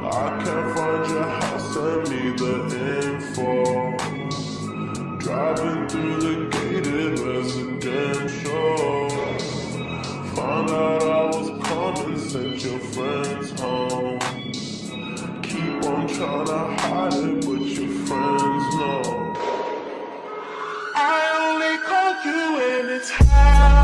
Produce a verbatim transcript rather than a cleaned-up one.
I can't find your house, send me the info. Driving through the gated residential. Found out I was coming, sent your friends home. Keep on trying to hide it, but your friends know. I only called you when it's high.